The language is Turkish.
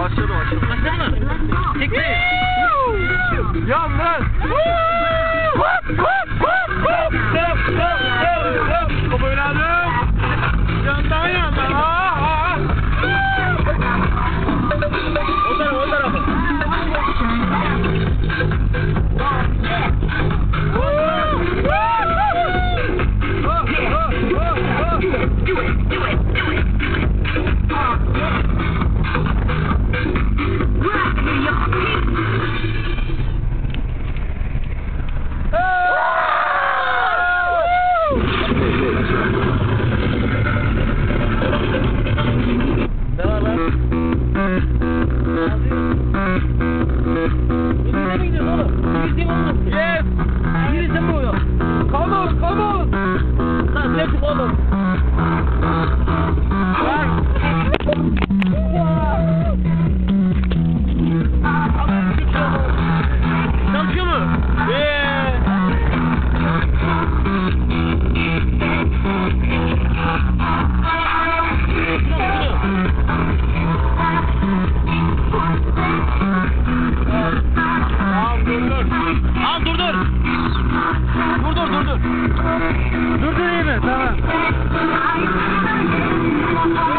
Başladı. Başladı mı? Çekti. Yalnız. Top oynadım. Yandan. O tarafa. Come on! Let's follow. Çalışıyor mu? Dur iyi mi? Tamam.